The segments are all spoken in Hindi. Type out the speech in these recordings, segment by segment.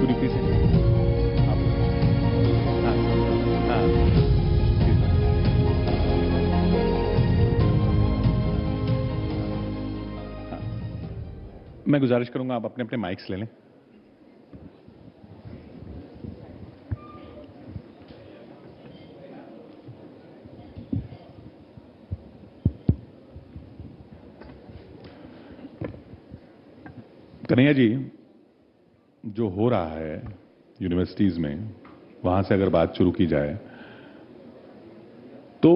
भोजपुरी से आप। हाँ हाँ हाँ। मैं गुजारिश करूंगा आप अपने अपने माइक्स ले लें। कन्हैया जी, जो हो रहा है यूनिवर्सिटीज में, वहां से अगर बात शुरू की जाए तो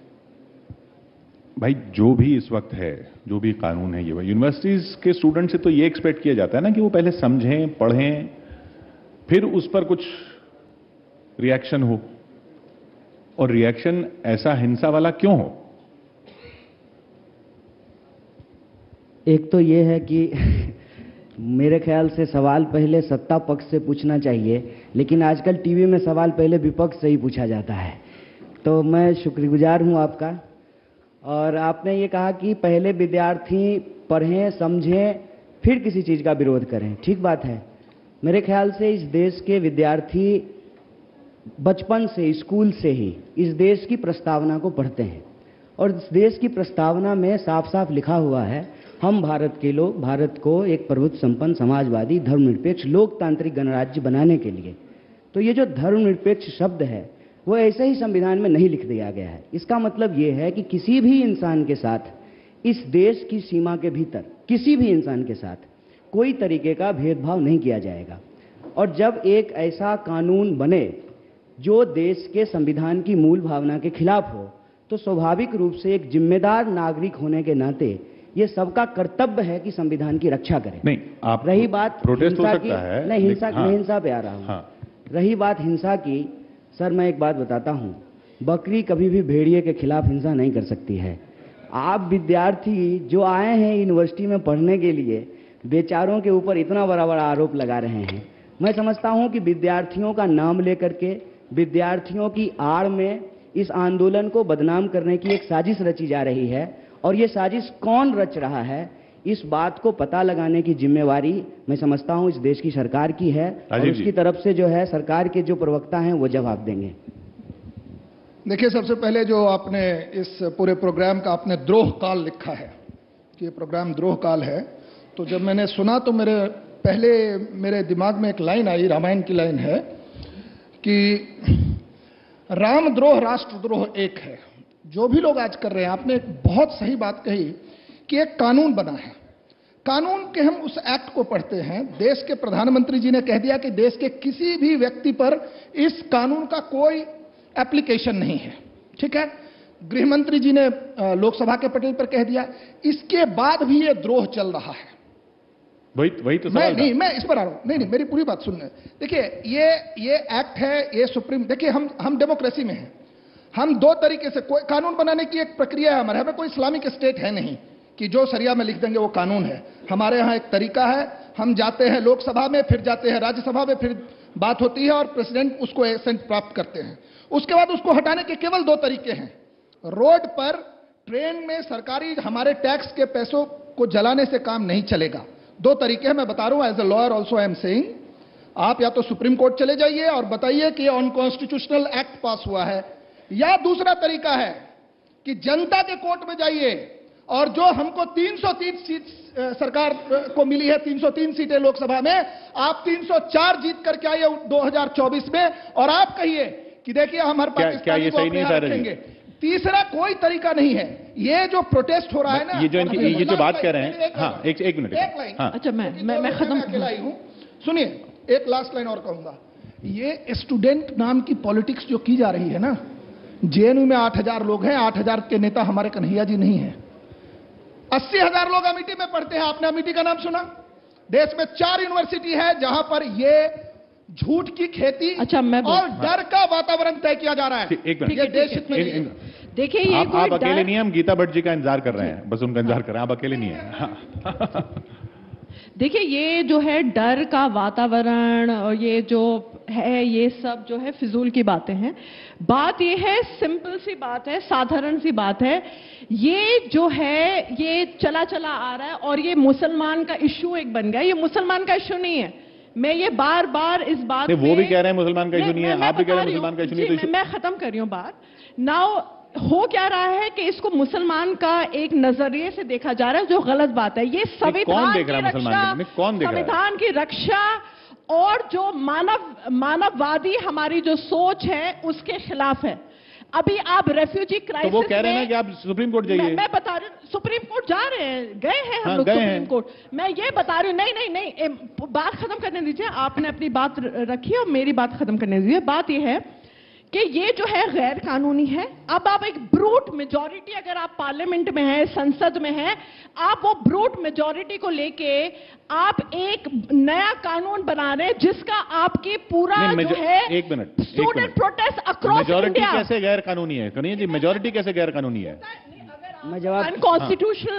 भाई जो भी इस वक्त है, जो भी कानून है, ये यूनिवर्सिटीज के स्टूडेंट से तो ये एक्सपेक्ट किया जाता है ना कि वो पहले समझें, पढ़ें, फिर उस पर कुछ रिएक्शन हो। और रिएक्शन ऐसा हिंसा वाला क्यों हो? एक तो ये है कि मेरे ख्याल से सवाल पहले सत्ता पक्ष से पूछना चाहिए, लेकिन आजकल टीवी में सवाल पहले विपक्ष से ही पूछा जाता है। तो मैं शुक्रगुजार हूं आपका। और आपने ये कहा कि पहले विद्यार्थी पढ़ें, समझें, फिर किसी चीज़ का विरोध करें। ठीक बात है। मेरे ख्याल से इस देश के विद्यार्थी बचपन से, स्कूल से ही इस देश की प्रस्तावना को पढ़ते हैं, और इस देश की प्रस्तावना में साफ साफ लिखा हुआ है, हम भारत के लोग भारत को एक प्रभुत्व संपन्न, समाजवादी, धर्मनिरपेक्ष, लोकतांत्रिक गणराज्य बनाने के लिए। तो ये जो धर्मनिरपेक्ष शब्द है वो ऐसे ही संविधान में नहीं लिख दिया गया है। इसका मतलब ये है कि किसी भी इंसान के साथ, इस देश की सीमा के भीतर किसी भी इंसान के साथ कोई तरीके का भेदभाव नहीं किया जाएगा। और जब एक ऐसा कानून बने जो देश के संविधान की मूल भावना के खिलाफ हो, तो स्वाभाविक रूप से एक जिम्मेदार नागरिक होने के नाते ये सबका कर्तव्य है कि संविधान की रक्षा करें। नहीं, आप रही बात प्रोटेस्ट हो हिंसा सकता है, नहीं, हिंसा हाँ, हिंसा पे आ रहा हूं। हाँ। रही बात हिंसा की, सर मैं एक बात बताता हूं, बकरी कभी भी भेड़िए के खिलाफ हिंसा नहीं कर सकती है। आप विद्यार्थी जो आए हैं यूनिवर्सिटी में पढ़ने के लिए, बेचारों के ऊपर इतना बड़ा बड़ा आरोप लगा रहे हैं। मैं समझता हूं कि विद्यार्थियों का नाम लेकर के, विद्यार्थियों की आड़ में इस आंदोलन को बदनाम करने की एक साजिश रची जा रही है। और ये साजिश कौन रच रहा है, इस बात को पता लगाने की जिम्मेवारी मैं समझता हूं इस देश की सरकार की है। और उसकी तरफ से जो है सरकार के जो प्रवक्ता हैं वो जवाब देंगे। देखिए, सबसे पहले जो आपने इस पूरे प्रोग्राम का आपने द्रोह काल लिखा है कि ये प्रोग्राम द्रोह काल है, तो जब मैंने सुना तो मेरे दिमाग में एक लाइन आई, रामायण की लाइन है कि रामद्रोह राष्ट्रद्रोह एक है। जो भी लोग आज कर रहे हैं, आपने एक बहुत सही बात कही कि एक कानून बना है, कानून के हम उस एक्ट को पढ़ते हैं। देश के प्रधानमंत्री जी ने कह दिया कि देश के किसी भी व्यक्ति पर इस कानून का कोई एप्लीकेशन नहीं है। ठीक है, गृह मंत्री जी ने लोकसभा के पटल पर कह दिया। इसके बाद भी ये द्रोह चल रहा है। वही तो सवाल नहीं, मैं इस पर आ रहा हूं। नहीं, मेरी पूरी बात सुनने। देखिए, ये एक्ट है, ये सुप्रीम, देखिए हम डेमोक्रेसी में हैं। हम दो तरीके से कोई कानून बनाने की एक प्रक्रिया है हमारे। हमें कोई इस्लामिक स्टेट है नहीं कि जो शरिया में लिख देंगे वो कानून है। हमारे यहां एक तरीका है, हम जाते हैं लोकसभा में, फिर जाते हैं राज्यसभा में, फिर बात होती है और प्रेसिडेंट उसको एसेंट प्राप्त करते हैं। उसके बाद उसको हटाने के केवल दो तरीके हैं। रोड पर, ट्रेन में सरकारी हमारे टैक्स के पैसों को जलाने से काम नहीं चलेगा। दो तरीके हैं, मैं बता रहा हूं। As a lawyer also I am saying, आप या तो सुप्रीम कोर्ट चले जाइए और बताइए कि अनकॉन्स्टिट्यूशनल एक्ट पास हुआ है, या दूसरा तरीका है कि जनता के कोर्ट में जाइए और जो हमको 303 सीट सरकार को मिली है, 303 सीटें लोकसभा में, आप 304 जीत करके आइए 2024 में और आप कहिए कि देखिए हम हर पाकिस्तानी को अपने यहाँ रखेंगे। तीसरा कोई तरीका नहीं है। ये जो प्रोटेस्ट हो रहा है ना, ये जो बात कर रहे हैं, हाँ, एक मिनट, एक लाइन। हाँ। अच्छा, मैं खत्म अकेला ही हूं। सुनिए, एक लास्ट लाइन और कहूंगा। ये स्टूडेंट नाम की पॉलिटिक्स जो की जा रही है ना, जेएनयू में 8,000 लोग हैं, 8,000 के नेता हमारे कन्हैया जी नहीं है। 80,000 लोग अमेठी में पढ़ते हैं। आपने अमेठी का नाम सुना? देश में 4 यूनिवर्सिटी है जहां पर ये झूठ की खेती और डर का वातावरण तय किया जा रहा है। एक मिनट, ये देश हित में देखिए, ये आप अकेले नहीं हैं, हम गीता भट्ट जी का इंतजार कर रहे हैं, बस उनका इंतजार कर रहे हैं, आप अकेले नहीं हैं। देखिए, ये जो है डर का वातावरण और ये जो है, ये सब जो है फिजूल की बातें हैं। बात ये है, सिंपल सी बात है, साधारण सी बात है। ये जो है ये चला चला आ रहा है और ये मुसलमान का इश्यू एक बन गया। ये मुसलमान का इश्यू नहीं है। मैं ये बार बार इस बात नहीं, वो पे- भी कह रहे हैं मुसलमान का इशू नहीं है, मैं आप भी कह रहे हैं बता रही मुसलमान का हूं। इशू नहीं है, जी, तो इशू- मैं खत्म कर रही हूं बात। नाउ हो क्या रहा है कि इसको मुसलमान का एक नजरिए से देखा जा रहा है, जो गलत बात है। ये कौन संविधान देख रहा की है मुसलमान रक्षा, को? नहीं, कौन देख रहा है? संविधान की रक्षा और जो मानववादी हमारी जो सोच है उसके खिलाफ है। अभी आप रेफ्यूजी तो क्राइसिस वो कह रहे हैं ना कि आप सुप्रीम कोर्ट जाइए। मैं बता रही हूँ, सुप्रीम कोर्ट जा रहे हैं, गए हैं हम हाँ, लोग गए सुप्रीम हैं। कोर्ट। मैं ये बता रही हूँ, नहीं, बात खत्म करने दीजिए। आपने अपनी बात रखी और मेरी बात खत्म करने दीजिए। बात ये है कि ये जो है गैर कानूनी है। अब आप एक ब्रूट मेजॉरिटी, अगर आप पार्लियामेंट में है, संसद में है, आप वो ब्रूट मेजॉरिटी को लेके आप एक नया कानून बना रहे हैं जिसका आपकी पूरा नहीं, जो है एक minute, student protest across majority India. कैसे गैर कानूनी है? कन्हैया जी, मेजोरिटी कैसे गैर कानूनी है? मैं जवाब अनकॉन्स्टिट्यूशनल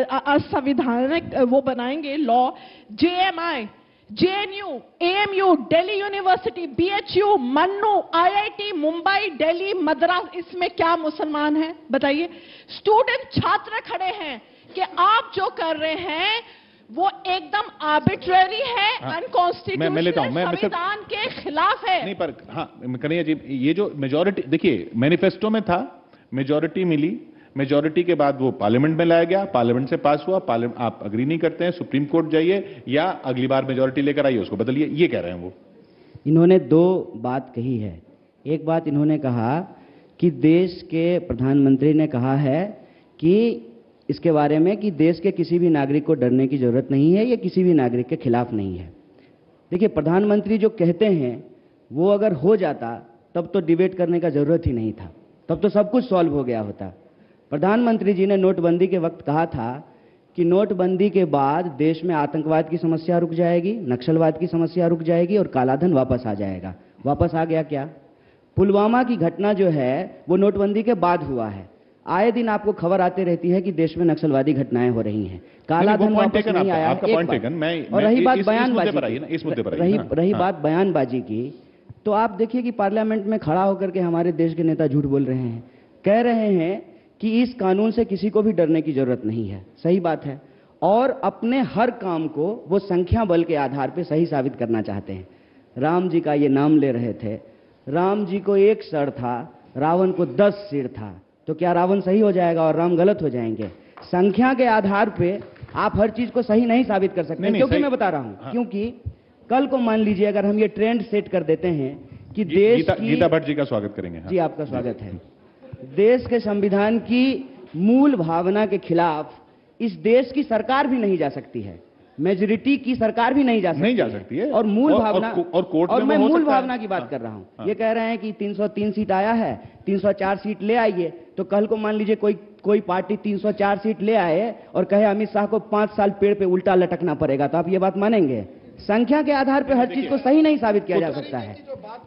असंवैधानिक वो बनाएंगे law. JMI, JNU, AMU, Delhi university, BHU, मन्नू, आईआईटी, मुंबई, दिल्ली, मद्रास, इसमें क्या मुसलमान है बताइए? स्टूडेंट छात्र खड़े हैं कि आप जो कर रहे हैं वो एकदम आर्बिट्ररी है, हाँ, अनकॉन्स्टिट्यूशनल, मैं लेता हूं, मैं सिर्फ- संविधान के खिलाफ है। नहीं, पर हाँ कन्हैया जी, ये जो मेजोरिटी, देखिए मैनिफेस्टो में था, मेजोरिटी मिली, मेजोरिटी के बाद वो पार्लियामेंट में लाया गया, पार्लियामेंट से पास हुआ, पार्लियामेंट आप अग्री नहीं करते हैं, सुप्रीम कोर्ट जाइए या अगली बार मेजोरिटी लेकर आइए, उसको बदलिए, ये कह रहे हैं वो। इन्होंने दो बात कही है। एक बात इन्होंने कहा कि देश के प्रधानमंत्री ने कहा है कि इसके बारे में कि देश के किसी भी नागरिक को डरने की जरूरत नहीं है, ये किसी भी नागरिक के खिलाफ नहीं है। देखिए, प्रधानमंत्री जो कहते हैं वो अगर हो जाता तब तो डिबेट करने का जरूरत ही नहीं था, तब तो सब कुछ सॉल्व हो गया होता। प्रधानमंत्री जी ने नोटबंदी के वक्त कहा था कि नोटबंदी के बाद देश में आतंकवाद की समस्या रुक जाएगी, नक्सलवाद की समस्या रुक जाएगी और कालाधन वापस आ जाएगा। वापस आ गया क्या? पुलवामा की घटना जो है वो नोटबंदी के बाद हुआ है। आए दिन आपको खबर आती रहती है कि देश में नक्सलवादी घटनाएं हो रही हैं, कालाधन वापस नहीं आया। आपका पॉइंट टेकन। और रही बात बयानबाजी की, रही बात बयानबाजी की, तो आप देखिए कि पार्लियामेंट में खड़ा होकर के हमारे देश के नेता झूठ बोल रहे हैं, कह रहे हैं कि इस कानून से किसी को भी डरने की जरूरत नहीं है। सही बात है, और अपने हर काम को वो संख्या बल के आधार पर सही साबित करना चाहते हैं। राम जी का ये नाम ले रहे थे, राम जी को एक सर था, रावण को 10 सिर था, तो क्या रावण सही हो जाएगा और राम गलत हो जाएंगे? संख्या के आधार पे आप हर चीज को सही नहीं साबित कर सकते। क्योंकि मैं बता रहा हूं, हाँ। क्योंकि कल को मान लीजिए अगर हम ये ट्रेंड सेट कर देते हैं कि देश की, गीता भट्ट जी का स्वागत करेंगे। हाँ। जी आपका स्वागत है। देश के संविधान की मूल भावना के खिलाफ इस देश की सरकार भी नहीं जा सकती है, मेजोरिटी की सरकार भी नहीं जा सकती है। और मूल भावना, और कोर्ट में मैं वो हो मूल सकता है। भावना की बात हाँ, कर रहा हूं। हाँ। ये कह रहे हैं कि 303 सीट आया है, 304 सीट ले आइए। तो कल को मान लीजिए कोई पार्टी 304 सीट ले आए और कहे अमित शाह को 5 साल पेड़ पे उल्टा लटकना पड़ेगा, तो आप ये बात मानेंगे? संख्या के आधार पर हर चीज को सही नहीं साबित किया जा सकता है।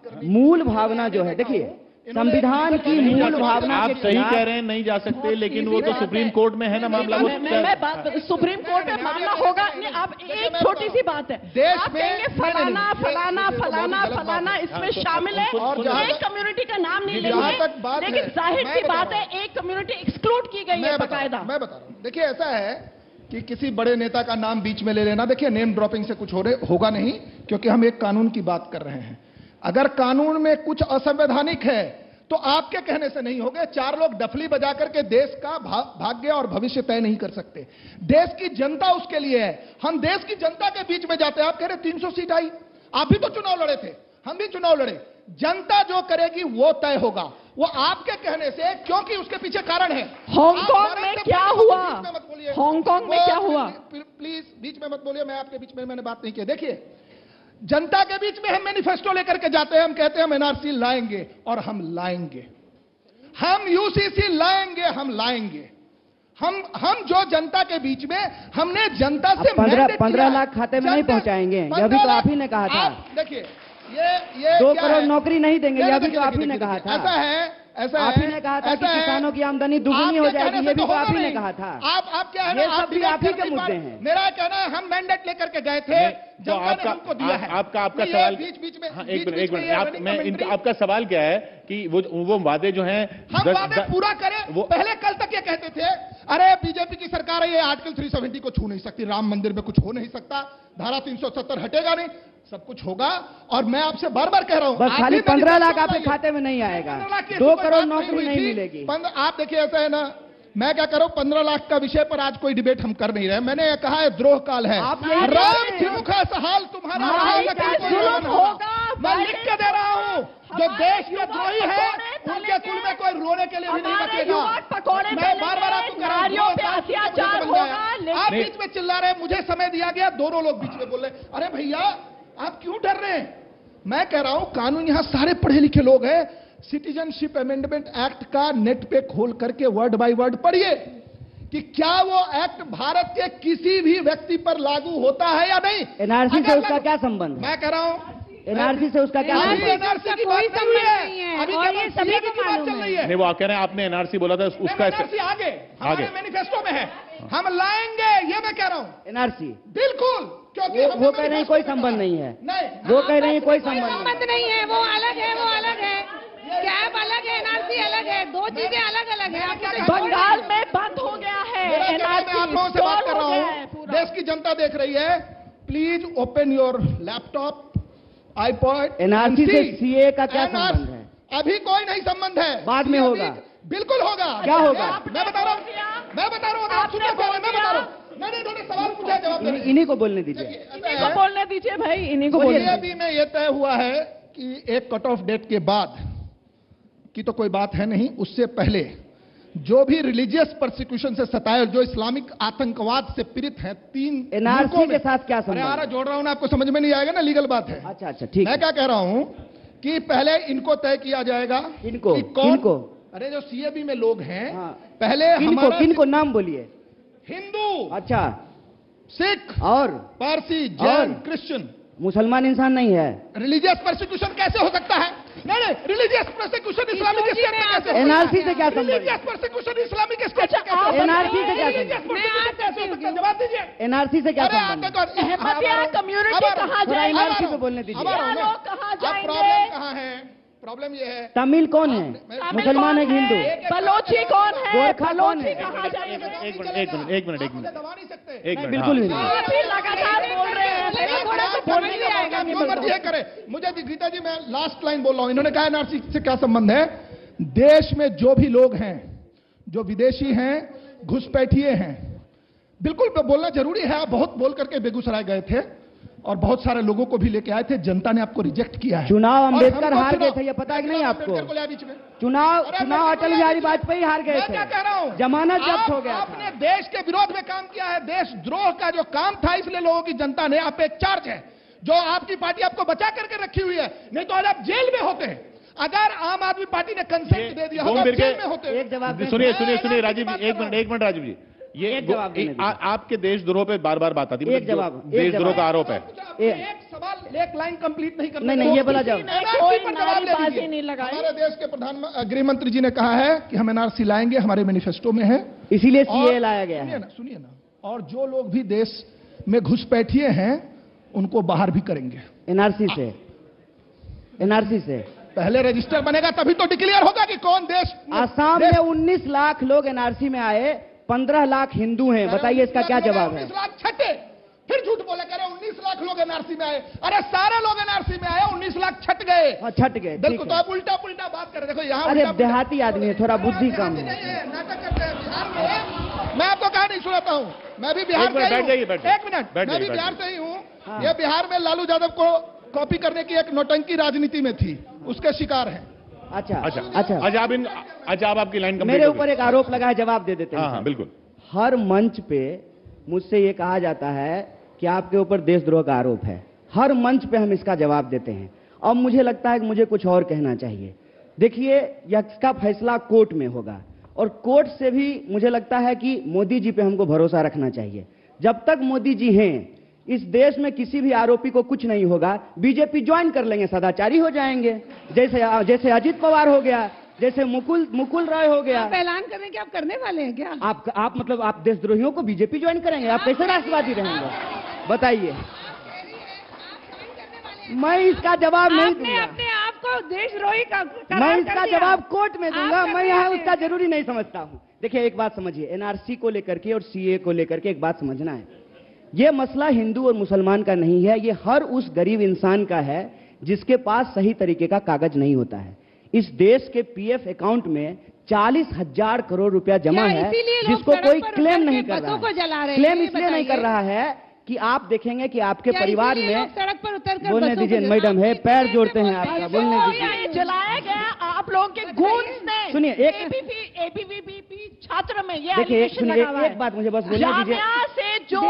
मूल भावना जो है, देखिए संविधान की मूल भावना आप के सही खिलाफ- कह रहे हैं, नहीं जा सकते, लेकिन वो तो सुप्रीम कोर्ट में है ना मामला। वो मैं बात सुप्रीम कोर्ट में मानना होगा। नहीं, आप एक छोटी सी बात है, देश आप में- कहेंगे फलाना फलाना फलाना फलाना इसमें शामिल है, और जहां एक तक- कम्युनिटी का नाम नहीं जहां लेंगे, तक बात लेकिन है, जाहिर मैं सी बता बात रहा है एक कम्युनिटी एक्सक्लूड की गई है मैं बकायदा। बता रहा हूं। देखिए, ऐसा है कि किसी बड़े नेता का नाम बीच में ले लेना, देखिए नेम ड्रॉपिंग से कुछ होगा नहीं, क्योंकि हम एक कानून की बात कर रहे हैं। अगर कानून में कुछ असंवैधानिक है तो आपके कहने से नहीं होगा। 4 लोग डफली बजा करके देश का भाग्य और भविष्य तय नहीं कर सकते। देश की जनता उसके लिए है। हम देश की जनता के बीच में जाते हैं। आप कह रहे 300 सीट आई, आप भी तो चुनाव लड़े थे, हम भी चुनाव लड़े। जनता जो करेगी वो तय होगा, वो आपके कहने से, क्योंकि उसके पीछे कारण है। हांगकांग में क्या हुआ? हांगकांग में क्या हुआ? प्लीज बीच में मत बोलिए, मैं आपके बीच में मैंने बात नहीं की। देखिए, जनता के बीच में हम मैनिफेस्टो लेकर के जाते हैं, हम कहते हैं हम एनआरसी लाएंगे और हम लाएंगे, हम यूसीसी लाएंगे, हम लाएंगे। हम जो जनता के बीच में हमने जनता से 15 लाख खाते में नहीं पहुंचाएंगे, यह भी तो आप ही ने कहा था। देखिए, ये 2 क्या करोड़ है? नौकरी नहीं देंगे, यह भी देखिए, तो आप ही देखिए, ने कहा देखिए, था। ऐसा आप है, ही ने कहा था कि ऐसा है। किसानों की आमदनी दुगुनी हो आपके जाएगी, कहने ये से भी तो होगा आप ही ने नहीं। कहा था। आप क्या है ना, ये सब भी डिबेट आप ही कर के नहीं पा मुद्दे रहे। हैं। मेरा कहना है हम मैंडेट लेकर के गए थे, तो जनता ने हमको दिया है। आपका ये सवाल, बीच में हाँ, बीच एक में मिनट ये आप, running मैं commentary- आपका सवाल क्या है कि वो वादे जो हैं हम वादे पूरा करें। पहले कल तक ये कहते थे अरे बीजेपी की सरकार है, ये आर्टिकल 370 को छू नहीं सकती, राम मंदिर में कुछ हो नहीं सकता, धारा 370 हटेगा नहीं। सब कुछ होगा। और मैं आपसे बार बार कह रहा हूं, बस आप खाली भी 15 लाख मैनिफेस्टो आपके बनाइए। खाते में नहीं आएगा, 15 लाख की 2 कोई करोड़ बात नौकरी हुई नहीं थी। मिलेगी। आप देखिए, ऐसा है ना, मैं क्या करूं, 15 लाख का विषय पर आज कोई डिबेट हम कर नहीं रहे। मैंने ये कहा है, द्रोह काल है। आप यही राम कह रहे हैं। चिमुखा सा हाल तुम्हारा हाँ, रहा यही लेकिन कह कोई रहे हैं। रोना नहीं होगा। होगा, मैं लिख के दे रहा हूं, जो देश के द्रोही है पकोड़े उनके कुल में कोई रोने के लिए भी नहीं हमारे बचेगा। युवक पकोड़े मैं बार बार आपको कह रहा हूं, नारियों पे द्रोह काल अत्याचार मुझे समझ में आया। होगा, लेकिन- आप बीच में चिल्ला रहे हैं, मुझे समय दिया गया, दोनों लोग बीच में बोल रहे हैं। अरे भैया, आप क्यों डर रहे हैं? मैं कह रहा हूं, कानून यहां सारे पढ़े लिखे लोग हैं। सिटीजनशिप अमेंडमेंट एक्ट का नेट पे खोल करके वर्ड बाय वर्ड पढ़िए कि क्या वो एक्ट भारत के किसी भी व्यक्ति पर लागू होता है या नहीं। एनआरसी से अगर उसका लागू- क्या संबंध है? मैं कह रहा हूं, एनआरसी से उसका क्या अभी संबंध है? एनआरसी की कोई बात चल रही संबंध नहीं है, है, अभी और केवल ये सभी सीएए को की बात मालूम चल है। रही है। नहीं, वो आप कह रहे हैं आपने एनआरसी बोला था, उसका एनआरसी आगे हमारे मैनिफेस्टो में है, हम लाएंगे, ये मैं कह रहा हूं। एनआरसी बिल्कुल, क्योंकि हमने वो कह रहे हैं कोई मैनिफेस्टो में संबंध कहा। नहीं है, नहीं, वो कह रहे हैं कोई कोई संबंध संबंध नहीं। नहीं है, वो अलग है, वो अलग है। कैब अलग है, एनआरसी अलग है, दो चीजें अलग अलग है। आपको तो बंगाल में बंद हो गया है मेरा कहना है, मैं आप लोगों से बात कर रहा स्टॉल हो गया है हूं, पूरा। देश की जनता देख रही है। Please open your laptop, iPod. NRC से सीए का क्या संबंध है? अभी कोई नहीं संबंध है, बाद में CA होगा। बिल्कुल होगा। क्या होगा? मैं बता रहा हूं, आप सुनिए पहले, मैं बता रहा हूं। नहीं, इन्होंने सवाल पूछा, जवाब दे रहे हैं। इन्हीं को बोलने दीजिए। इन्हीं को बोलने दीजिए भाई, इन्हीं को बोलिए। बोलने अभी में यह तय हुआ है कि एक कट ऑफ डेट के बाद की तो कोई बात है नहीं, उससे पहले जो भी रिलीजियस प्रोसिक्यूशन से सताए, जो इस्लामिक आतंकवाद से पीड़ित हैं, 3 एनआरसी मुल्कों में- के साथ क्या अरे संबंध यार, है? जोड़ रहा हूं ना, आपको समझ में नहीं आएगा ना, लीगल बात है। अच्छा अच्छा, ठीक मैं है। क्या कह रहा हूं कि पहले इनको तय किया जाएगा। इनको? कि कौन- किनको? अरे जो सीएबी में लोग हैं, हाँ। पहले किनको हमारा किनको नाम बोलिए। हिंदू, अच्छा, सिख, और पारसी, और? जैन, क्रिश्चियन। मुसलमान इंसान नहीं है। रिलीजियस प्रोसिक्यूशन कैसे हो सकता है? नहीं, रिलीजियस प्रोसिक्यूशन इस्लामिक ईश्वर जी स्टेट में ने कैसे हो एनआरसी से क्या सकता है? संबंध? रिलीजियस प्रोसिक्यूशन इस्लामिक स्टेट में कैसे हो आप सकता है? एनआरसी से क्या रिलीजियस संबंध? प्रोसिक्यूशन कैसे हो सकता है? जवाब दीजिए। एनआरसी से क्या अरे आप संबंध? देखो, अहमदिया कम्युनिटी कहाँ थोड़ा जाएगी? एनआरसी पे बोलने दीजिए। लोग कहाँ जाएंगे? प्रॉब्लम कहाँ है? प्रॉब्लम ये है, तमिल कौन है? तमिल मुसलमान है कि हिंदू? बलोची कौन है? गोरखा कौन है? बलोची कहाँ जाएंगे? एक मिनट आप मुझे दबा नहीं सकते। एक मिनट, बिल्कुल भी हाँ। नहीं। आप ही लगातार बोल रहे हैं, नहीं, थोड़ा सा बोलने समझ का में आएगा मौका कि जो मर्जी है करे। मुझे भी गीता जी, मैं लास्ट लाइन बोल रहा हूं। इन्होंने कहा एनआरसी से क्या संबंध है? देश में जो भी लोग हैं, जो विदेशी हैं, घुसपैठिए हैं, बिल्कुल बोलना जरूरी है। आप बहुत बोल करके बेगूसराय गए थे और बहुत सारे लोगों को भी लेके आए थे, जनता ने आपको रिजेक्ट किया है। चुनाव और अंबेडकर हमको हार गए चुनाव- थे, ये पता है कि नहीं आपको? अंबेडकर को लिया बीच में। चुनाव अरे चुनाव अंबेडकर अटल को बिहारी लिया बीच में। वाजपेयी हार गए मैं क्या कह रहा हूं? थे, जमानत जब्त हो गया आपने था। देश के विरोध में काम किया है, देशद्रोह का जो काम था, इसलिए लोगों की जनता ने आप पे एक चार्ज है, जो आपकी पार्टी आपको बचा करके रखी हुई है। नहीं तो आज आप जेल में होते हैं। अगर आम आदमी पार्टी ने कंसेंट दे दिया होता, घूम फिर के- जेल में होते। एक जवाब दें। सुनिए सुनिए मैं सुनिए आपकी राजीव बात जी, कर एक मिनट राजीव जी, ये एक जवाब देने दीजिए। आपके देशद्रोह पे बार बार बात आती है, एक जवाब, एक देशद्रोह जवाब। का आरोप है। आपने एक सवाल, एक लाइन कंप्लीट नहीं करने नहीं, ये बोला जाओ। कोई नारेबाजी नहीं लगाई। हमारे देश के गृह मंत्री जी ने कहा है कि हम एनआरसी लाएंगे, हमारे मैनिफेस्टो में है। इसीलिए और सीए लाया गया है। सुनिए ना, और जो लोग भी देश में घुसपैठिए हैं, उनको बाहर भी करेंगे। एनआरसी से, एनआरसी से। पहले रजिस्टर बनेगा तभी तो डिक्लेयर होगा कि कौन देश। आसाम में 19 लाख लोग एनआरसी में आए, 15 लाख हिंदू हैं। बताइए इसका क्या जवाब है? 19 लाख छठे, फिर झूठ बोले, कह रहे 19 लाख लोग एनआरसी में आए। अरे सारे लोग एनआरसी में आए, 19 लाख छट गए। हाँ, छट गए, ठीक बिल्कुल, तो है। आप उल्टा पुल्टा बात कर रहे, देखो यहाँ अरे उल्टा पुल्टा- देहाती आदमी है, थोड़ा बुद्धि कम नहीं है। है, नाटक करते हैं बिहार में। मैं आपको कहा नहीं सुनाता हूँ, मैं भी बिहार एक मिनट, से ही बैठ जाइए, हूँ। बैठ जाइए। एक मिनट, बैठ मैं भी जाइए, बिहार बैठ से ही हूँ। हाँ। ये बिहार में लालू यादव को कॉपी करने की एक नौटंकी राजनीति में थी, उसके शिकार हैं। अच्छा अच्छा अच्छा, अच्छा, अब आपकी लाइन कंप्लीट मेरे हो गई। ऊपर एक आरोप लगा है, जवाब दे देते हैं। हाँ हाँ बिल्कुल। हर मंच पे मुझसे ये कहा जाता है कि आपके ऊपर देशद्रोह का आरोप है। हर मंच पे हम इसका जवाब देते हैं। अब मुझे लगता है कि मुझे कुछ और कहना चाहिए। देखिए, इसका फैसला कोर्ट में होगा, और कोर्ट से भी मुझे लगता है कि मोदी जी पे हमको भरोसा रखना चाहिए। जब तक मोदी जी हैं, इस देश में किसी भी आरोपी को कुछ नहीं होगा। बीजेपी ज्वाइन कर लेंगे, सदाचारी हो जाएंगे, जैसे अजित पवार हो गया, जैसे मुकुल राय हो गया। आप ऐलान कर रहे हैं कि आप करने वाले हैं क्या? आप मतलब आप देशद्रोहियों को बीजेपी ज्वाइन करेंगे? आप कैसे राष्ट्रवादी रहेंगे? बताइए। मैं इसका जवाब नहीं आपने दूंगा। अपने आप को देशद्रोही का मैं इसका जवाब कोर्ट में दूंगा। आप मैं करने यहाँ वाले उसका जरूरी नहीं समझता हूँ। देखिए, एक बात समझिए, एनआरसी को लेकर के और सीए को लेकर के एक बात समझना है। ये मसला हिंदू और मुसलमान का नहीं है, ये हर उस गरीब इंसान का है जिसके पास सही तरीके का कागज नहीं होता है। इस देश के पीएफ अकाउंट में 40,000 करोड़ रुपया जमा है, जिसको कोई क्लेम नहीं कर रहा है। क्लेम इसलिए नहीं कर रहा है कि आप देखेंगे कि आपके परिवार में, सड़क पर उतरकर बोलने दीजिए मैडम, है पैर जोड़ते हैं आपका, बोलने दीजिए। जलाया गया आप लोगों के गूंज ने, सुनिए, एबीवीपी छात्र में ये देखिए, allegation सुनिए, लगा हुआ है। एक बात मुझे बस बोलने दीजिए। जामिया से जो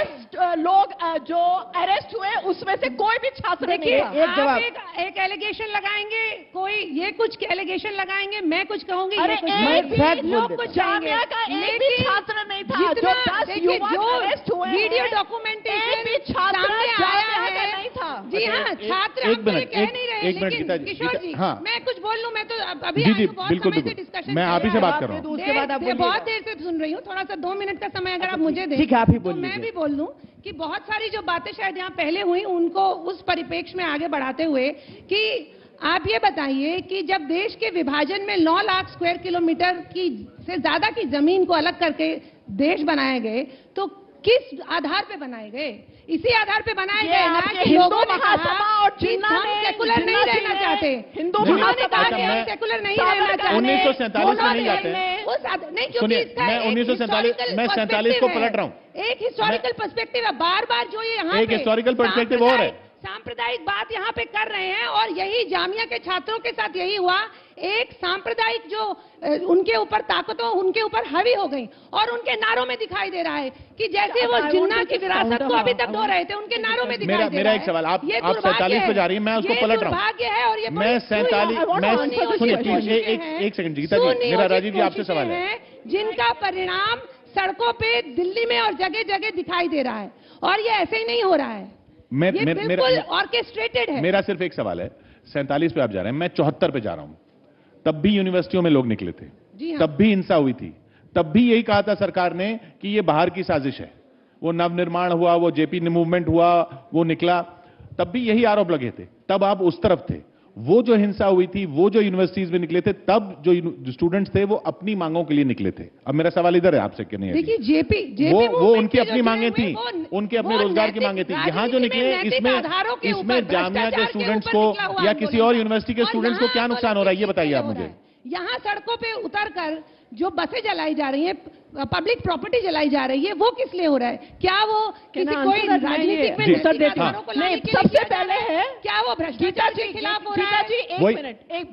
10 लोग जो अरेस्ट हुए उसमें से कोई भी छात्र नहीं देखिए, था। एक जवाब। एक एलिगेशन लगाएंगे, कोई ये कुछ एलिगेशन लगाएंगे, मैं कुछ कहूंगी, अरे ये कुछ मैं एक भी fact बोल लोग देता कुछ हूं। जामिया का एक भी छात्र नहीं था। जो 10 युवक अरेस्ट हुए वीडियो हैं, डॉक्यूमेंटेशन एक भी छात्र सामने जामिया आया का है। नहीं था। जी हाँ, छात्र एक हम तो ये मिनट, कह नहीं रहे, एक मिनट, लेकिन गीता जी, किशोर जी, हाँ। मैं कुछ बोल लूं, मैं तो अभी जी, आज जी, तो बहुत बिल्कुल, समय से बिल्कुल। डिस्कशन मैं आप ही से बात कर रहा हूं। उसके बाद आप बोलिएगा। बहुत देर से सुन रही हूँ, थोड़ा सा 2 मिनट का समय अगर आप मुझे दें ठीक है, आप ही तो बोल मैं लीजिए। भी बोल लूं कि बहुत सारी जो बातें शायद यहाँ पहले हुई उनको उस परिप्रेक्ष्य में आगे बढ़ाते हुए कि आप ये बताइए कि जब देश के विभाजन में 9 लाख स्क्वायर किलोमीटर की से ज्यादा की जमीन को अलग करके देश बनाए गए, तो किस आधार पे बनाए गए? इसी आधार पे बनाए गए ना कि हिंदू लोगों ने महासभा कहा और कि जिन्ना हम ने, सेकुलर नहीं रहना चाहते। हिंदू उन्होंने महासभा कहा अच्छा, कि हम मैं- सेकुलर नहीं रहना चाहते। 1947 में नहीं जाते। नहीं, क्योंकि सुनिए, इसका मैं एक 1947 historical मैं 47 को perspective पलट रहा हूं। है। एक हिस्टोरिकल पर्सपेक्टिव है, बार बार जो ये यहाँ एक पे historical perspective और है। सांप्रदायिक बात यहाँ पे कर रहे हैं, और यही जामिया के छात्रों के साथ यही हुआ। एक सांप्रदायिक जो उनके ऊपर ताकतों उनके ऊपर हावी हो गई, और उनके नारों में दिखाई दे रहा है कि जैसे वो जिन्ना की विरासत को अभी तक ढो रहे थे, उनके नारों में दिखाई दे रहा है। मेरा एक सवाल, आप ये 47 पे जा रही हैं, मैं उसको पलट रहा हूं। दुर्भाग्य है, और ये मैं 47 मैं सुनिए प्लीज, एक सेकंड गीता जी, मेरा राजीव जी आपसे सवाल है। जिनका परिणाम सड़कों पे दिल्ली में और जगह जगह दिखाई दे रहा है, और ये ऐसे ही नहीं हो रहा है, ये बिल्कुल ऑर्केस्ट्रेटेड है। मेरा सिर्फ एक सवाल है, 47 पे आप जा रहे हैं, मैं 74 पे जा रहा हूं। तब भी यूनिवर्सिटियों में लोग निकले थे, जी हाँ। तब भी हिंसा हुई थी, तब भी यही कहा था सरकार ने कि ये बाहर की साजिश है। वो नवनिर्माण हुआ, वो जेपी मूवमेंट हुआ, वो निकला, तब भी यही आरोप लगे थे। तब आप उस तरफ थे। वो जो हिंसा हुई थी, वो जो यूनिवर्सिटीज में निकले थे, तब जो स्टूडेंट्स थे वो अपनी मांगों के लिए निकले थे। अब मेरा सवाल इधर है आपसे कि नहीं है? देखिए, जेपी वो उनकी अपनी मांगे थी, उनके अपने रोजगार की मांगे थी। यहाँ जो निकले, इसमें जामिया के स्टूडेंट्स को या किसी और यूनिवर्सिटी के स्टूडेंट्स को क्या नुकसान हो रहा है, ये बताइए आप मुझे। यहाँ सड़कों पे उतरकर जो बसें जलाई जा रही हैं, पब्लिक प्रॉपर्टी जलाई जा रही है, वो किस लिए हो रहा है? क्या वो किसी कोई राजनीतिक में उत्तर देती आधारों को लाने नहीं, के लिए सबसे किया जा पहले रहा है क्या वो भ्रष्टाचार के खिलाफ हो रहा गीता है? जी, एक वही- मिनट, एक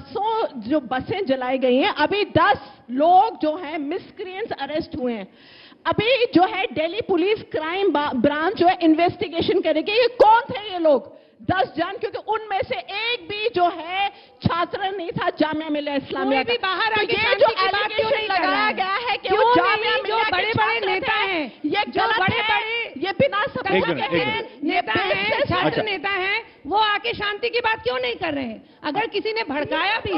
जो बसें जलाई गई हैं, अभी 10 लोग जो हैं मिसक्रिएंट्स अरेस्ट हुए हैं। अभी जो है दिल्ली पुलिस क्राइम ब्रांच जो है इन्वेस्टिगेशन करेगी, ये कौन थे ये लोग? 10 जन, क्योंकि उनमें से एक भी जो है छात्र नहीं था जामिया मिलिया इस्लामिया कोई भी का। बाहर तो आके ये शांति जो की बात क्यों नहीं कर रहा लगाया है? गया है कि क्यों वो नहीं? जामिया जो मिलिया के बड़े-बड़े छात्र नेता थे, हैं, ये जो गलत बड़े-बड़े है, ये बिना सब एक मिनट, एक मिनट। नेता हैं, छात्र अच्छा। नेता हैं, वो आके शांति की बात क्यों नहीं कर रहे हैं? अगर किसी ने भड़काया भी है,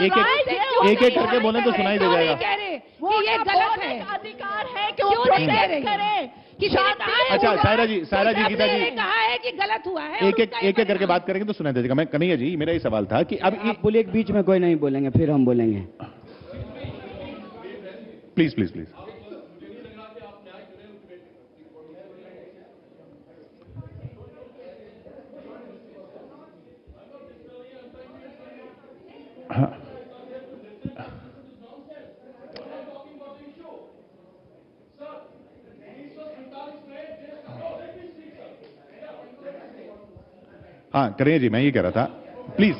एक एक करके बोले तो सुनाई दे क्यों नहीं जाएगा। कह रहे वो कि ये उनका गलत बोलने है? का अधिकार है कि वो क्यों नहीं कह प्रोटेस्ट रहे? करे। किसी ने कहा है अच्छा, हुआ, सायरा जी, तो गीता जी। ने कहा है कि गलत हुआ है, और एक उसका ये एक करके परिणाम बात करेंगे तो सुनाई देगा। मैं कन्हैया जी, मेरा ये सवाल था कि अब आप बोलिए, बीच में कोई नहीं बोलेंगे, फिर हम बोलेंगे। Please please please. हाँ, हाँ करिए जी, मैं ये कह रहा था, प्लीज।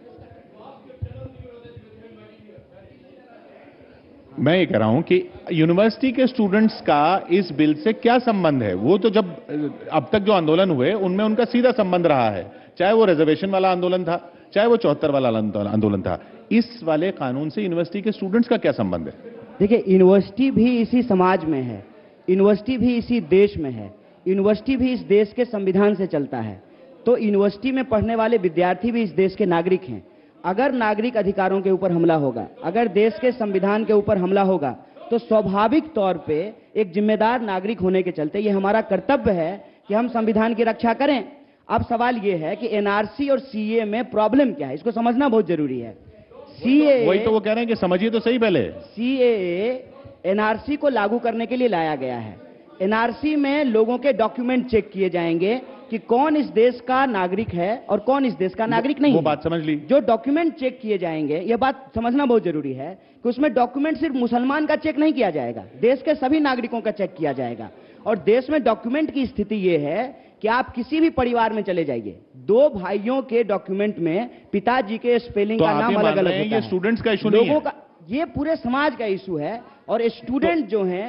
मैं ये कह रहा हूं कि यूनिवर्सिटी के स्टूडेंट्स का इस बिल से क्या संबंध है? वो तो जब अब तक जो आंदोलन हुए उनमें उनका सीधा संबंध रहा है, चाहे वो रिजर्वेशन वाला आंदोलन था, चाहे वो 74 वाला आंदोलन था। इस वाले कानून से यूनिवर्सिटी के स्टूडेंट्स का क्या संबंध है? देखिए, यूनिवर्सिटी भी इसी समाज में है, यूनिवर्सिटी भी इसी देश में है, यूनिवर्सिटी भी इस देश के संविधान से चलता है। तो यूनिवर्सिटी में पढ़ने वाले विद्यार्थी भी इस देश के नागरिक हैं। अगर नागरिक अधिकारों के ऊपर हमला होगा, अगर देश के संविधान के ऊपर हमला होगा, तो स्वाभाविक तौर पे एक जिम्मेदार नागरिक होने के चलते ये हमारा कर्तव्य है कि हम संविधान की रक्षा करें। अब सवाल ये है कि एनआरसी और सीए में प्रॉब्लम क्या है, इसको समझना बहुत जरूरी है। सीए, वही तो वो कह रहे हैं कि समझिए तो सही पहले। सीए एनआरसी को लागू करने के लिए लाया गया है। एनआरसी में लोगों के डॉक्यूमेंट चेक किए जाएंगे कि कौन इस देश का नागरिक है और कौन इस देश का नागरिक नहीं वो है। बात समझ ली। जो डॉक्यूमेंट चेक किए जाएंगे, यह बात समझना बहुत जरूरी है कि उसमें डॉक्यूमेंट सिर्फ मुसलमान का चेक नहीं किया जाएगा, देश के सभी नागरिकों का चेक किया जाएगा। और देश में डॉक्यूमेंट की स्थिति यह है कि आप किसी भी परिवार में चले जाइए, दो भाइयों के डॉक्यूमेंट में पिताजी के स्पेलिंग का नाम अलग अलग होता है। ये स्टूडेंट्स का इशू नहीं है, लोगों का, ये पूरे समाज का इशू है। और स्टूडेंट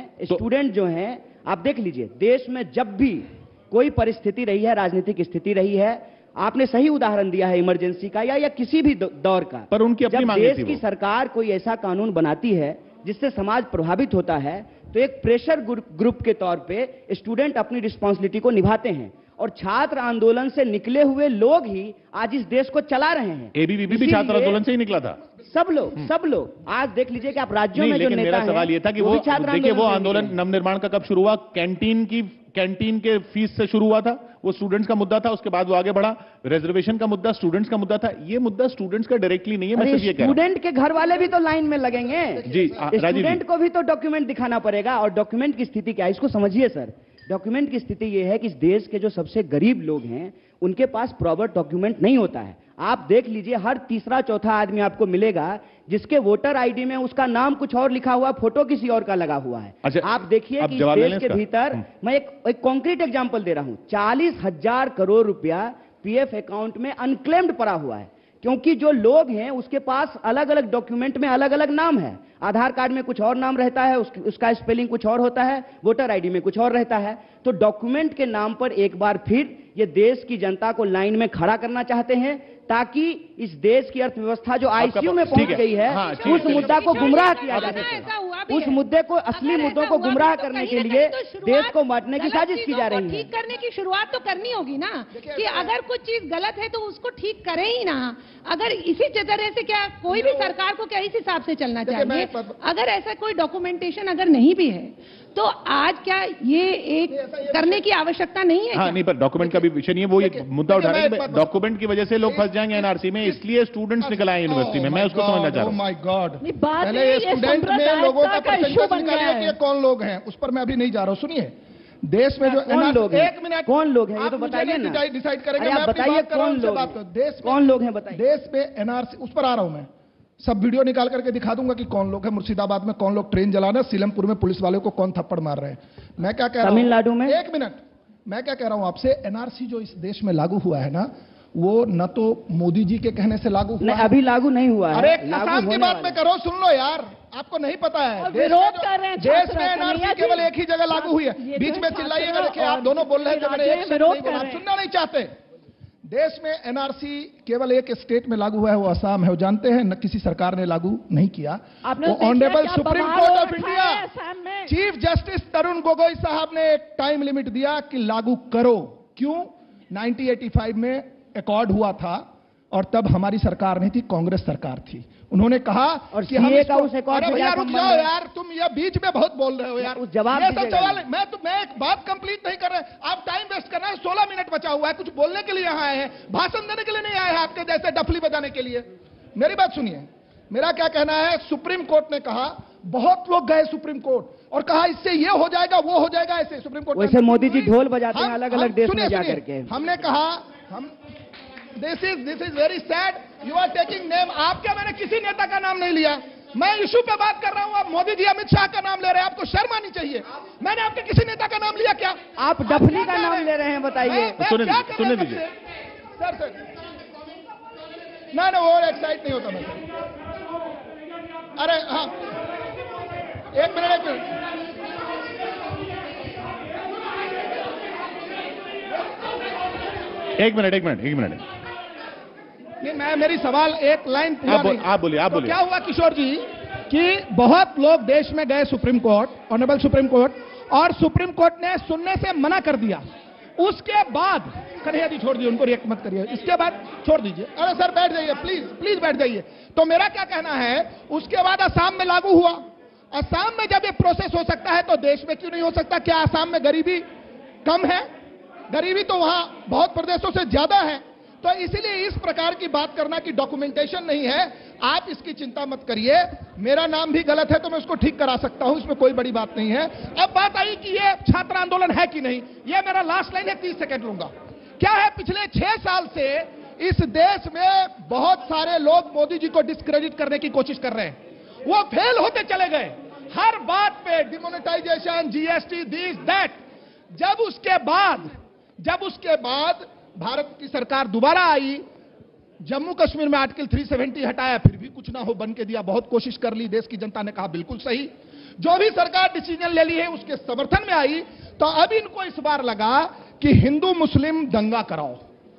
जो हैं, आप देख लीजिए, देश में जब भी कोई परिस्थिति रही है, राजनीतिक स्थिति रही है, आपने सही उदाहरण दिया है इमरजेंसी का या किसी भी दौर का, पर उनकी अपनी मांग थी। देश की सरकार कोई ऐसा कानून बनाती है जिससे समाज प्रभावित होता है, तो एक प्रेशर ग्रुप के तौर पे स्टूडेंट अपनी रिस्पॉन्सिबिलिटी को निभाते हैं। और छात्र आंदोलन से निकले हुए लोग ही आज इस देश को चला रहे हैं। एबीवीपी भी छात्र आंदोलन से ही निकला था। सब लोग आज देख लीजिए कि आप राज्यों में जो लेकिन नेता मेरा हैं, सवाल ये था कि वो देखिए, वो आंदोलन नवनिर्माण का कब शुरू हुआ? कैंटीन के फीस से शुरू हुआ था, वो स्टूडेंट्स का मुद्दा था। उसके बाद वो आगे बढ़ा, रिजर्वेशन का मुद्दा स्टूडेंट्स का मुद्दा था। ये मुद्दा स्टूडेंट्स का डायरेक्टली नहीं है। मैं सिर्फ ये कह रहा हूं, स्टूडेंट के घर वाले भी तो लाइन में लगेंगे जी। राजीव जी, स्टूडेंट को भी तो डॉक्यूमेंट दिखाना पड़ेगा। और डॉक्यूमेंट की स्थिति क्या है, इसको समझिए सर। डॉक्यूमेंट की स्थिति यह है कि इस देश के जो सबसे गरीब लोग हैं, उनके पास प्रॉपर डॉक्यूमेंट नहीं होता है। आप देख लीजिए, हर तीसरा चौथा आदमी आपको मिलेगा जिसके वोटर आईडी में उसका नाम कुछ और लिखा हुआ, फोटो किसी और का लगा हुआ है। अच्छा, आप देखिए कि इस देश के भीतर, मैं एक कॉन्क्रीट एग्जांपल दे रहा हूं, 40,000 करोड़ रुपया पीएफ अकाउंट में अनक्लेम्ड पड़ा हुआ है। क्योंकि जो लोग हैं उसके पास अलग अलग डॉक्यूमेंट में अलग अलग नाम है। आधार कार्ड में कुछ और नाम रहता है, उसका स्पेलिंग कुछ और होता है, वोटर आईडी में कुछ और रहता है। तो डॉक्यूमेंट के नाम पर एक बार फिर ये देश की जनता को लाइन में खड़ा करना चाहते हैं, ताकि इस देश की अर्थव्यवस्था जो आईसीयू में पहुंच गई है, उस मुद्दा को गुमराह किया जा सके। उस मुद्दे को, असली मुद्दों को गुमराह करने के लिए देश को बांटने की साजिश की जा रही है। ठीक करने की शुरुआत तो करनी होगी ना, कि अगर कुछ चीज गलत है तो उसको ठीक करें ही ना। अगर इसी तरह से क्या कोई भी सरकार को क्या इस हिसाब से चलना चाहिए? अगर ऐसा कोई डॉक्यूमेंटेशन अगर नहीं भी है तो आज क्या ये एक करने की आवश्यकता नहीं है? हाँ, नहीं, पर डॉक्यूमेंट का भी विषय नहीं है। वो एक मुद्दा उठा रहे हैं, डॉक्यूमेंट की वजह से लोग फंस जाएंगे एनआरसी में, इसलिए स्टूडेंट्स निकल आए यूनिवर्सिटी में। मैं उसको समझना चाह रहा हूँ। माय गॉड, बात पहले ये स्टूडेंट में लोगों का परसेंटेज निकालिए कि ये कौन लोग हैं, उस पर मैं अभी नहीं जा रहा हूँ। सुनिए, देश में जो कौन लोग हैं, एक मिनट, कौन लोग हैं ये तो बताइए ना। डिसाइड करेंगे। आप बताइए कौन लोग हैं, बताइए। देश पे एनआरसी, उस पर आ रहा हूं मैं, सब वीडियो निकाल करके दिखा दूंगा कि कौन लोग हैं। मुर्शिदाबाद में कौन लोग ट्रेन जला रहे हैं, सीलमपुर में पुलिस वाले को कौन थप्पड़ मार रहे हैं। मैं क्या कह रहा हूं, तमिलनाडु में, एक मिनट, मैं क्या कह रहा हूं आपसे, एनआरसी जो इस देश में लागू हुआ है ना, वो न तो मोदी जी के कहने से लागू हुआ है, अभी लागू नहीं हुआ है। अरे असम की बात में करो, सुन लो यार, आपको नहीं पता है। विरोध कर रहे हैं देश में एनआरसी केवल एक ही जगह लागू हुई है। बीच में चिल्लाइएगा, देखिए आप दोनों बोल रहे हैं, मैंने एक शब्द नहीं बोला, आप सुनना नहीं चाहते। देश में एनआरसी केवल एक स्टेट में लागू हुआ है, वो असम है। वो जानते हैं, न किसी सरकार ने लागू नहीं किया। वो honourable supreme court of India, chief justice Tarun Gogoi साहब ने एक टाइम लिमिट दिया कि लागू करो। क्यों? 1985 में अकॉर्ड हुआ था और तब हमारी सरकार नहीं थी, कांग्रेस सरकार थी। उन्होंने कहा और कि हम का उस अकॉर्ड अरे भैया रुक जाओ यार, तुम ये बीच में बहुत बोल रहे हो यार। उस जवाब ये सब सवाल है। मैं एक बात कंप्लीट नहीं कर रहे, आप टाइम वेस्ट कर रहे हैं। 16 मिनट बचा हुआ है, कुछ बोलने के लिए यहाँ आए हैं, भाषण देने के लिए नहीं आए हैं आपके जैसे डफली बजाने के लिए। मेरी बात सुनिए, मेरा क्या कहना है, सुप्रीम कोर्ट ने कहा, बहुत लोग गए सुप्रीम कोर्ट और कहा इससे ये हो जाएगा, वो हो जाएगा, ऐसे सुप्रीम कोर्ट। वैसे मोदी जी ढोल बजाते हैं अलग अलग देश में जाकर के। हमने कहा, हम this is very sad, you are taking name. आप क्या, मैंने किसी नेता का नाम नहीं लिया, मैं इशू पे बात कर रहा हूं। आप मोदी जी, अमित शाह का नाम ले रहे हैं, आपको शर्म आनी चाहिए। मैंने आपके किसी नेता का नाम लिया क्या? आप डफली का नाम ले रहे हैं, बताइए। सुनने दीजिए सर। ना वो एक्साइट नहीं होता मैं। अरे हाँ, एक मिनट। एक मिनट। नहीं, मैं, मेरी सवाल एक लाइन पूरा नहीं। आप बोलिए। तो क्या हुआ किशोर जी, कि बहुत लोग देश में गए supreme court, honourable supreme court, और सुप्रीम कोर्ट ने सुनने से मना कर दिया। उसके बाद कन्हैया जी छोड़ दीजिए, उनको रिएक्ट मत करिए, इसके बाद छोड़ दीजिए। अरे सर बैठ जाइए, प्लीज बैठ जाइए। तो मेरा क्या कहना है, उसके बाद असम में लागू हुआ। असम में जब ये प्रोसेस हो सकता है तो देश में क्यों नहीं हो सकता? क्या असम में गरीबी कम है? गरीबी तो वहां बहुत प्रदेशों से ज्यादा है। तो इसीलिए इस प्रकार की बात करना कि डॉक्यूमेंटेशन नहीं है, आप इसकी चिंता मत करिए। मेरा नाम भी गलत है तो मैं उसको ठीक करा सकता हूं, इसमें कोई बड़ी बात नहीं है। अब बात आई कि ये छात्र आंदोलन है कि नहीं, ये मेरा लास्ट लाइन है, 30 सेकंड लूंगा। क्या है, पिछले 6 साल से इस देश में बहुत सारे लोग मोदी जी को डिस्क्रेडिट करने की कोशिश कर रहे हैं, वो फेल होते चले गए हर बात पे, डिमोनेटाइजेशन, जीएसटी, दिस दैट। जब उसके बाद भारत की सरकार दोबारा आई, जम्मू कश्मीर में आर्टिकल 370 हटाया, फिर भी कुछ ना हो बन के दिया। बहुत कोशिश कर ली, देश की जनता ने कहा बिल्कुल सही। जो भी सरकार डिसीजन ले ली है उसके समर्थन में आई, तो अब इनको इस बार लगा कि हिंदू मुस्लिम दंगा कराओ।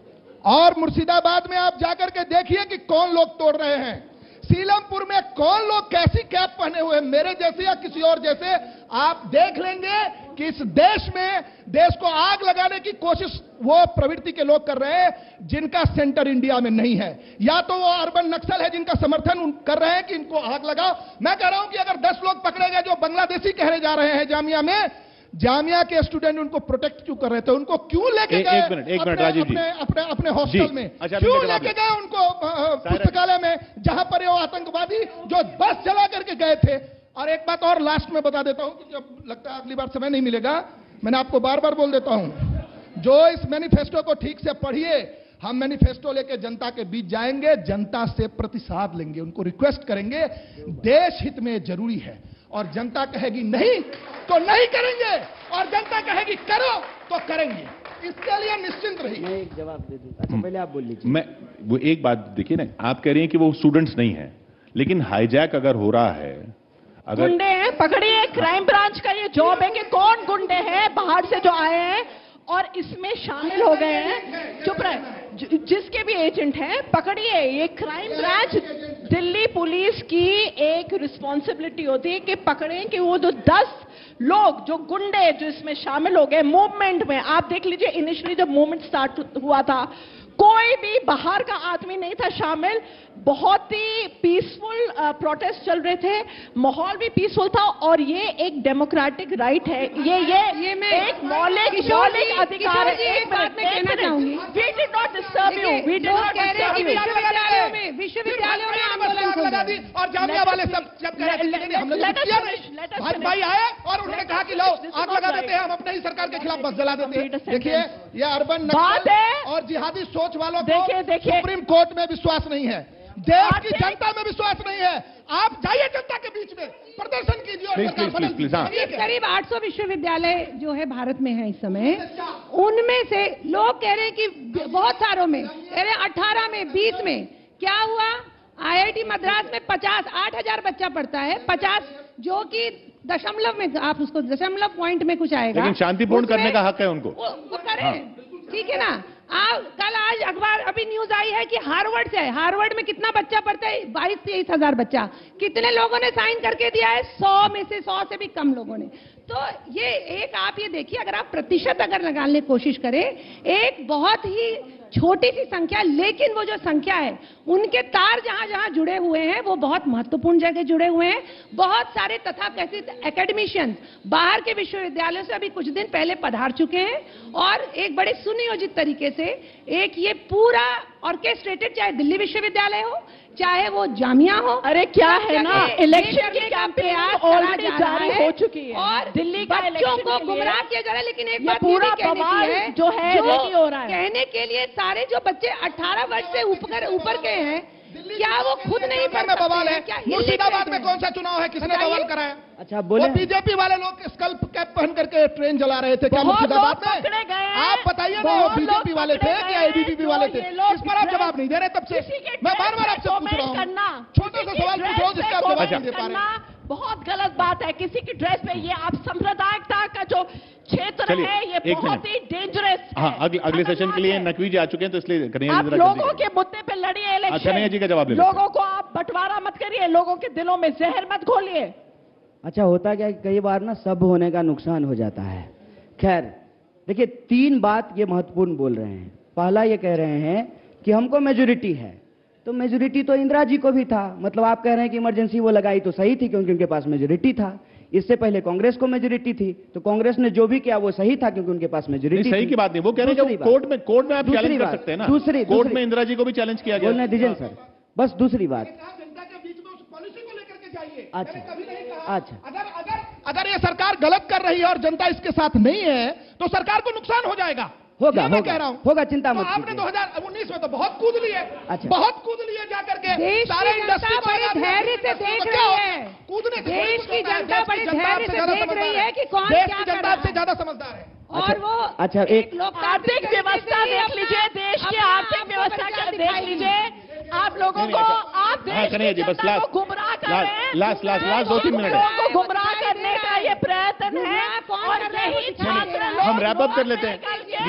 और मुर्शिदाबाद में आप जाकर के देखिए कि कौन लोग तोड़ रहे हैं, सीलमपुर में कौन लोग कैसी कैप पहने हुए, मेरे जैसे या किसी और जैसे। आप देख लेंगे कि इस देश में देश को आग लगाने की कोशिश वो प्रवृत्ति के लोग कर रहे हैं जिनका सेंटर इंडिया में नहीं है। या तो वो अर्बन नक्सल है जिनका समर्थन कर रहे हैं कि इनको आग लगाओ। मैं कह रहा हूं कि अगर 10 लोग पकड़े गए जो बांग्लादेशी कहने जा रहे हैं जामिया में, जामिया के स्टूडेंट उनको प्रोटेक्ट क्यों कर रहे थे, उनको क्यों लेके गए एक मिनट राजीव जी, अपने हॉस्टल में क्यों लेके गए उनको पुस्तकालय में, जहां पर वो आतंकवादी जो बस चला करके गए थे। और एक बात और लास्ट में बता देता हूं कि जब लगता है अगली बार समय नहीं मिलेगा, मैंने आपको बार बार बोल देता हूं, जो इस मैनिफेस्टो को ठीक से पढ़िए। हम मैनिफेस्टो लेके जनता के बीच जाएंगे, जनता से प्रतिसाद लेंगे, उनको रिक्वेस्ट करेंगे, देश हित में जरूरी है। और जनता कहेगी नहीं तो नहीं करेंगे, और जनता कहेगी करो तो करेंगे। इसके लिए निश्चिंत रहिए। मैं एक जवाब दे दूं। अच्छा पहले आप बोल लीजिए। मैं वो एक बात देखिए ना, आप कह रही हैं कि वो स्टूडेंट्स नहीं है, लेकिन हाईजैक अगर हो रहा है, अगर गुंडे हैं, पकड़िए। क्राइम ब्रांच का ये जॉब है कि कौन गुंडे हैं बाहर से जो आए हैं और इसमें शामिल हो गए हैं, चुप रहे, जिसके भी एजेंट हैं पकड़िए। ये क्राइम ब्रांच, दिल्ली पुलिस की एक रिस्पॉन्सिबिलिटी होती है कि पकड़ें कि वो जो 10 लोग जो गुंडे जो इसमें शामिल हो गए मूवमेंट में। आप देख लीजिए, इनिशियली जब मूवमेंट स्टार्ट हुआ था कोई भी बाहर का आदमी नहीं था शामिल, बहुत ही पीसफुल प्रोटेस्ट चल रहे थे, माहौल भी पीसफुल था। और ये एक डेमोक्रेटिक राइट है, ये एक मौलिक अधिकार है। एक बात मैं कहना चाहूंगी, we did not disturb you, we did not disturb you. विश्वविद्यालयों में आंदोलन लगा दी और जामिया वाले सब जब कह रहे थे हमने कुछ किया नहीं, भाई आए और उन्होंने कहा कि लो आग लगा देते हैं, हम अपने ही सरकार के खिलाफ बस जला देते हैं। देखिए, ये अर्बन नक्सल और जिहादी सोच वालों को सुप्रीम कोर्ट में विश्वास नहीं है, देश की जनता में विश्वास नहीं है। आप जाइए जनता के बीच में प्रदर्शन कीजिए और सरकार बदलिए। करीब 800 विश्वविद्यालय जो है भारत में है इस समय, उनमें से लोग कह रहे हैं कि बहुत सारों में कह रहे हैं 18 में 20 में क्या हुआ, आईआईटी मद्रास में 8,000 बच्चा पढ़ता है, 50 जो कि दशमलव में, आप उसको दशमलव पॉइंट में कुछ आएगा, लेकिन शांतिपूर्ण करने का हक है उनको, वो करें, ठीक है ना। कल आज अखबार अभी न्यूज आई है कि हार्वर्ड से, हार्वर्ड में कितना बच्चा पढ़ता है, 22-23 हजार बच्चा, कितने लोगों ने साइन करके दिया है, 100 से भी कम लोगों ने। तो ये एक, आप ये देखिए, अगर आप प्रतिशत अगर निकालने की कोशिश करें, एक बहुत ही छोटी सी संख्या, लेकिन वो जो संख्या है उनके तार जहां जहां जुड़े हुए हैं वो बहुत महत्वपूर्ण जगह जुड़े हुए हैं। बहुत सारे तथाकथित एकेडमिशियंस बाहर के विश्वविद्यालयों से अभी कुछ दिन पहले पधार चुके हैं और एक बड़े सुनियोजित तरीके से एक ये पूरा ऑर्केस्ट्रेटेड, चाहे दिल्ली विश्वविद्यालय हो चाहे वो जामिया हो, अरे क्या है ना, इलेक्शन की कैंपेन ऑलरेडी जारी हो चुकी है और दिल्ली का बच्चों को गुमराह किया जा रहा है। लेकिन एक बात पूरा बवाल जो है रेडी हो रहा है, कहने के लिए सारे जो बच्चे 18 वर्ष से ऊपर के हैं, क्या वो खुद नहीं पढ़ सकते? बवाल है। मुर्शिदाबाद में कौन सा चुनाव है, किसने बवाल कराया? अच्छा बोले, बीजेपी वाले लोग स्कल्प कैप पहन करके ट्रेन चला रहे थे क्या मुर्शिदाबाद में? आप बताइए ना, वो बीजेपी वाले थे या एबीवीपी वाले थे? इस पर आप जवाब नहीं दे रहे तब से। मैं बार बार आपसे पूछ रहा हूँ, छोटे से सवाल पूछ रहा हूँ जिसका आप जवाब नहीं दे पा रहे। बहुत गलत बात है किसी की ड्रेस पे, ये आप सांप्रदायिकता का जो क्षेत्र है ये बहुत ही डेंजरस है। हाँ, अगले सेशन के लिए नकवी जी आ चुके हैं तो इसलिए आप लोगों के मुद्दे पे लड़िए इलेक्शन। कन्हैया जी का जवाब ले, लोगों को आप बंटवारा मत करिए, लोगों के दिलों में जहर मत घोलिए। अच्छा होता क्या है, कई बार ना सब होने का नुकसान हो जाता है। खैर देखिए, 3 बात ये महत्वपूर्ण बोल रहे हैं। पहला ये कह रहे हैं कि हमको मेजोरिटी है, तो मेजोरिटी तो इंदिरा जी को भी था, मतलब आप कह रहे हैं कि इमरजेंसी वो लगाई तो सही थी क्योंकि उनके पास मेजोरिटी था। इससे पहले कांग्रेस को मेजोरिटी थी, तो कांग्रेस ने जो भी किया वो सही था, क्योंकि उनके पास मेजोरिटी नहीं, सही थी। की बात नहीं, वो कह रहे हैं कि कोर्ट में आप चैलेंज कर सकते हैं ना। कोर्ट में इंदिरा जी को भी चैलेंज किया गया। बोलने दीजिए सर, बस दूसरी बात। जनता के बीच में उस पॉलिसी को लेकर के जाइए। अच्छा। मैंने कभी नहीं कहा। अच्छा। अगर ये सरकार गलत कर रही है और जनता इसके साथ नहीं है तो सरकार को नुकसान हो जाएगा। होगा, ये मैं होगा, कह रहा हूं। होगा, चिंता तो मत आपने कीजिए। 2019 में तो बहुत कूद लिए। अच्छा। बहुत कूद लिए जाकर के देश सारे की इंडस्ट्री जनता को बड़े लगा दिया। धैर्य से तो देख क्या रही होगा? है। कूदने से देश थोड़ी की कुछ होता है। जनता देश बड़े की जनता धैर्य आपसे से ज्यादा देख रही समझदार है कि कौन देश क्या की कर जनता रहा आपसे है। ज्यादा समझदार है। और वो अच्छा, एक आर्थिक व्यवस्था देख लीजिए, देश की आर्थिक व्यवस्था क्या देख लीजिए। आप लोगों को, आप हाँ, देश कन्हैया की जी, बस जनता लास्ट, को गुमराह कर रहे हैं। लास्ट 2-3 मिनट है। लोगों को गुमराह करने का ये प्रयत्न है, गुमराह कौन और कर रहा है, यही वो दिखाई छात्र दे रहा है। लोग हम रैप अप कर लेते रोड पे हैं। निकल के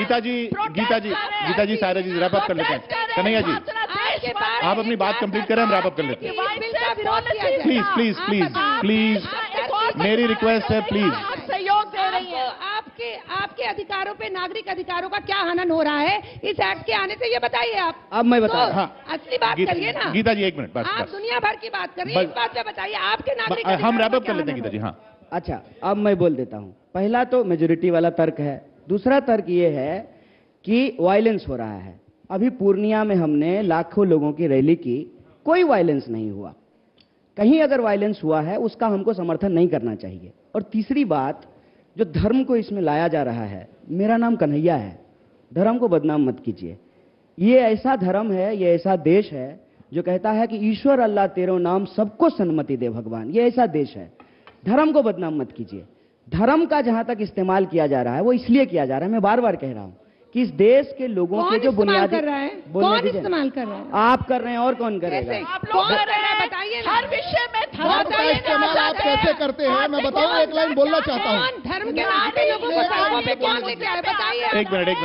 गीता जी, सायरा जी रैप अप कर लेते हैं। कन्हैया जी, आप अपनी बात कंप्लीट करें, हम रैप अप कर लेते हैं। प्लीज प्लीज प्लीज प्लीज, मेरी रिक्वेस्ट है, प्लीज। आप सहयोग दे रही है। आपके अधिकारों पे, नागरिक अधिकारों का क्या हनन हो रहा है इस एक्ट के आने से, ये बताइए आप। अब मैं बता तो रहा हूं। असली बात करिए ना। गीता जी, एक मिनट बस। आप दुनिया भर की बात करिए, बस। इस बात पे बताइए आपके नागरिक हम अधिकारों रैप का अप कर क्या लेते हैं हनन गीता जी। हो? हाँ, अच्छा, अब मैं बोल देता हूं। पहला तो मेजोरिटी वाला तर्क है। दूसरा तर्क ये है कि वायलेंस हो रहा है। अभी पूर्णिया में हमने लाखों लोगों की रैली की, कोई वायलेंस नहीं हुआ। कहीं अगर वायलेंस हुआ है उसका हमको समर्थन नहीं करना चाहिए। और तीसरी बात, जो धर्म को इसमें लाया जा रहा है, मेरा नाम कन्हैया है, धर्म को बदनाम मत कीजिए। ये ऐसा धर्म है, ये ऐसा देश है जो कहता है कि ईश्वर अल्लाह तेरो नाम सबको सन्मति दे भगवान। ये ऐसा देश है, धर्म को बदनाम मत कीजिए। धर्म का जहां तक इस्तेमाल किया जा रहा है वो इसलिए किया जा रहा है, मैं बार बार कह रहा हूं कि इस देश के लोगों के कौन जो इस्तेमाल बुनियादी, कर रहा है? बोलने कौन दीजिए। इस्तेमाल कर रहा है? आप कर रहे हैं, और कौन करेगा? कैसे? आप लोग कौन कर कर रहा है? रहे हैं, बताइए ना। हर विषय में धर्म धर्म का इस्तेमाल आप कैसे करते हैं मैं बताऊं, एक लाइन बोलना चाहता हूं। कौन धर्म के नाम पे लोगों को सड़कों पे कौन लेके आए? बताइए। एक मिनट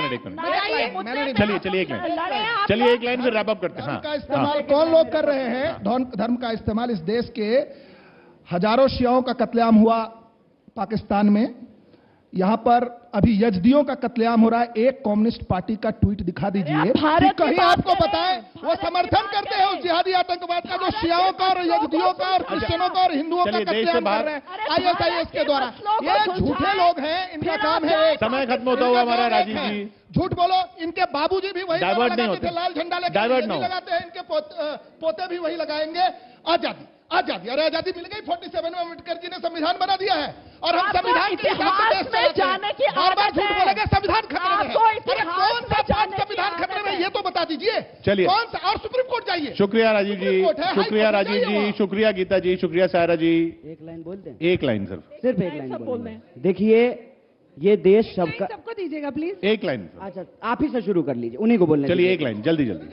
चलिए एक लाइन, चलिए एक लाइन फिर रैप अप करते हैं। धर्म का हाँ, इस्तेमाल कौन लोग कर रहे हैं? धर्म का इस्तेमाल इस देश के हजारों शियाओं का कत्लेआम हुआ पाकिस्तान में। यहां पर अभी यजदियों का कत्लेआम हो रहा है। एक कम्युनिस्ट पार्टी का ट्वीट दिखा दीजिए कि भारत की कहीं बात आपको करें, बताएं वो भारत की समर्थन बात करते हैं उस करें। जिहादी आतंकवाद का जो शियाओं का और यजदियों का और क्रिश्चियनों का और हिंदुओं का चलिए, देश से कत्लेआम बाहर- कर रहे हैं अरे आईएसआईएस भारत के के द्वारा। मसलों को ये सुलझाएं। झूठे लोग हैं, इनका फिर काम आप है एक। समय खत्म होता हुआ हमारा राजीव जी। झूठ बोलो, इनके बाबूजी भी वही डाइवर्ट नारा नहीं लगाते थे, होते। लाल झंडा लेकर डाइवर्ट ये ना भी हो। लगाते हैं, इनके पोते भी वही लगाएंगे। आजादी आजादी, अरे आजादी मिल गई 47 में, अम्बेडकर जी ने संविधान बना दिया है और हम आपको संविधान के हिसाब से इतिहास देश में चलाते हैं। जाने की बार बार आदत झूठ है। बोलेंगे संविधान खतरे में है। आपको अरे इतिहास कौन सा में जाने की संविधान आदत खतरे में है। ये तो बता दीजिए। चलिए। कौन सा? और सुप्रीम कोर्ट जाइए। शुक्रिया राजीव जी, सुप्रीम कोर्ट है, शुक्रिया हाई कोर्ट राजीव जाइए जी, वहाँ। शुक्रिया गीता जी, शुक्रिया सायरा जी। एक लाइन बोल दें, एक लाइन सर, सिर्फ एक लाइन सब बोल बोल दें। दें। देखिए, ये देश सबका। सबको दीजिएगा प्लीज। एक लाइन सर। अच्छा, आप ही से शुरू कर लीजिए, उन्हीं को बोलने चलिए दीजिए। एक लाइन, जल्दी जल्दी।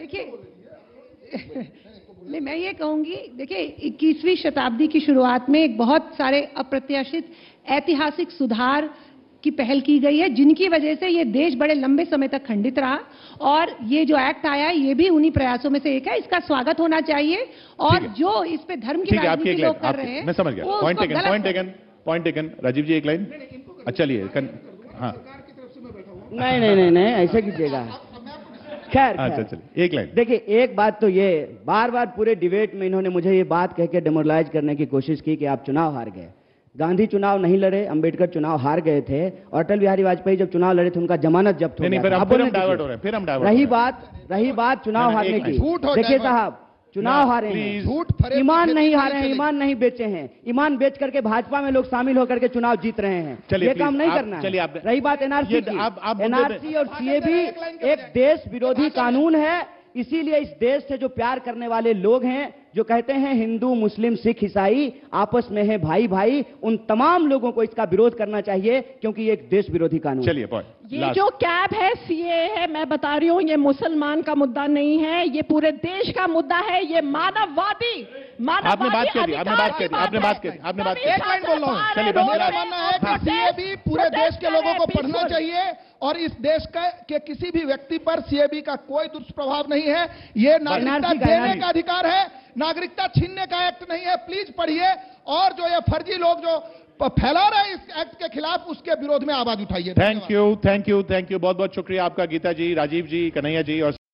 देखिए नहीं, मैं ये कहूंगी, देखिए 21वीं शताब्दी की शुरुआत में एक बहुत सारे अप्रत्याशित ऐतिहासिक सुधार की पहल की गई है, जिनकी वजह से ये देश बड़े लंबे समय तक खंडित रहा। और ये जो एक्ट आया है, ये भी उन्हीं प्रयासों में से एक है। इसका स्वागत होना चाहिए। और ठीक है। जो इस पे धर्म की ठीक है, आपकी राजनीति एक लोग कर लाइन, रहे हैं, मैं समझ गया। वो पॉइंट उसको टेकन, गलत पॉइंट है। Taken, point taken. Rajiv ji एक लाइन। चलिए हाँ, नहीं नहीं नहीं नहीं, ऐसे कीजिएगा। खैर अच्छा खैर। चलिए एक लाइन। देखिए, एक बात तो ये, बार बार पूरे डिबेट में इन्होंने मुझे ये बात कह के डेमोरलाइज करने की कोशिश की कि आप चुनाव हार गए। गांधी चुनाव नहीं लड़े, अंबेडकर चुनाव हार गए थे, और अटल बिहारी वाजपेयी जब चुनाव लड़े थे उनका जमानत जब्त हो नहीं, गया फिर था। हम आप फिर बोलने हम डाइवर्ट दीजिए। हो रहे हैं, फिर हम डाइवर्ट रही बात चुनाव नहीं, हारने एक की। लाइन। झूठ हो देखिए डाइवर्ट। साहब, चुनाव ना, हारे हैं, प्लीज। झूठ फरेब ईमान की नहीं खेती हारे हैं, चलेगी। ईमान नहीं बेचे हैं, ईमान बेच करके भाजपा में लोग शामिल होकर के चुनाव जीत रहे हैं। चलिए, ये काम प्लीज, नहीं आप- करना चलिए, है। आप- रही बात एनआरसी ये की, आप मुद्दे पे- एनआरसी और सीएबी एक देश विरोधी कानून है। इसीलिए इस देश से जो प्यार करने वाले लोग हैं, जो कहते हैं हिंदू मुस्लिम सिख ईसाई आपस में है भाई भाई, उन तमाम लोगों को इसका विरोध करना चाहिए, क्योंकि ये एक देश विरोधी कानून है। चलिए पॉइंट ये लास्ट। जो कैब है, सीए है, मैं बता रही हूँ, ये मुसलमान का मुद्दा नहीं है, ये पूरे देश का मुद्दा है। ये मानववादी आपने बात कर दी, आपने बात कर दी, आपने बात कर दी, आपने बात कर दी। एक लाइन बोल रहा हूं। चलिए, बस मेरा लास्ट। मानना है कि हाँ। सीएबी पूरे देश के लोगों को पढ़ना चाहिए और इस देश के किसी भी व्यक्ति पर सीएबी का कोई दुष्प्रभाव नहीं है। ये नागरिकता NRC का देने NRC का अधिकार है, नागरिकता छीनने का एक्ट नहीं है। प्लीज पढ़िए और जो ये फर्जी लोग जो फैला रहे हैं इस एक्ट के खिलाफ, उसके विरोध में आवाज उठाइए। Thank you, thank you, thank you. बहुत बहुत शुक्रिया आपका गीता जी, राजीव जी, कन्हैया जी और